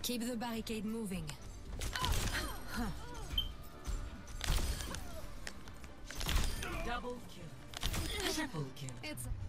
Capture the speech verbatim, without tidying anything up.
Keep the barricade moving. Double kill. Triple kill. It's